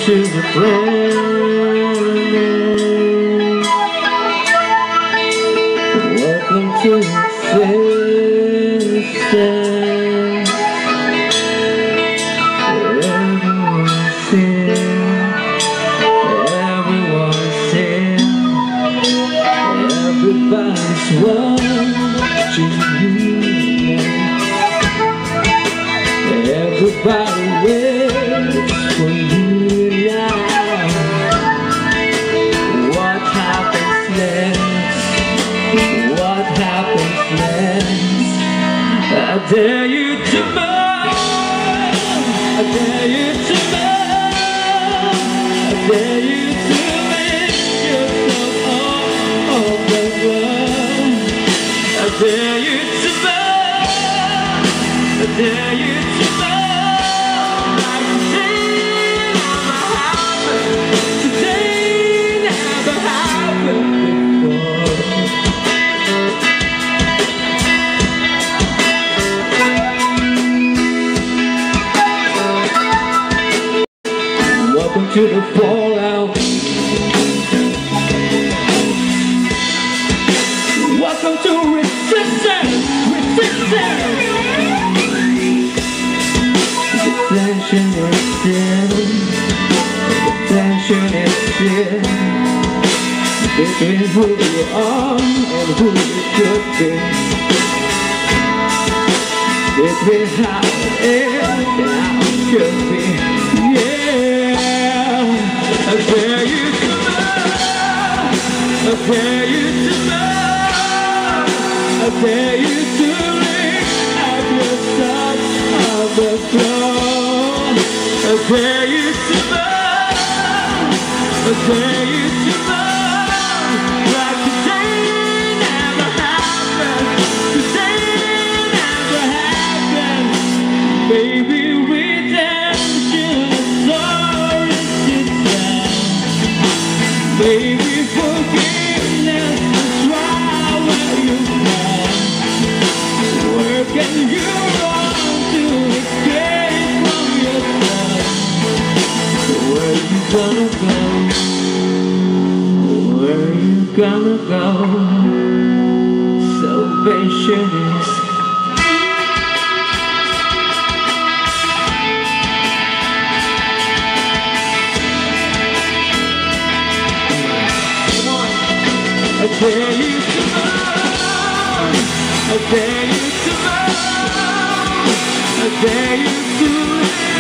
to the brand. Welcome to the system. Everyone's here. Everyone's here. Everybody's watching you. Everybody waits for you now. What happens next? What happens next? I dare you to move. I dare you to move. I dare you to lift yourself off the ground. I dare you to move. I dare you to move. Welcome to the fallout. Welcome to resistance. Resistance. The tension is still. The tension is still between who you are and who you should be. Between how it is and how it should be. Yeah, I dare you to move. I dare you to move. I dare you to lift up your touch of the floor. I dare you to move. I dare you to move. Like today never happened. Today never happened. Baby, redemption is ours to tell. Baby, forgiveness is right where you fall. Where can you run to escape from yourself? Where you gonna go? Where you gonna go? Salvation is I dare you to move. I dare you to move. I dare you to live.